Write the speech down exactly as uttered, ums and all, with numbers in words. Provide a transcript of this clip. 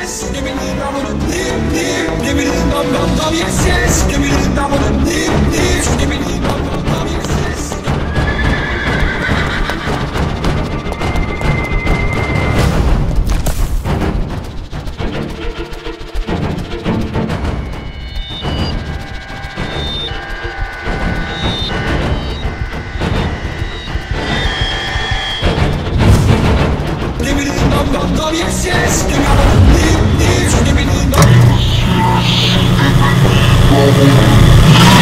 yes. Give me the number, live, live. Give me the number, number, yes, yes. Give me the number, live, live. Give me the number, number, yes, yes. Oh, yes, yes, give me the leave, leave, give me the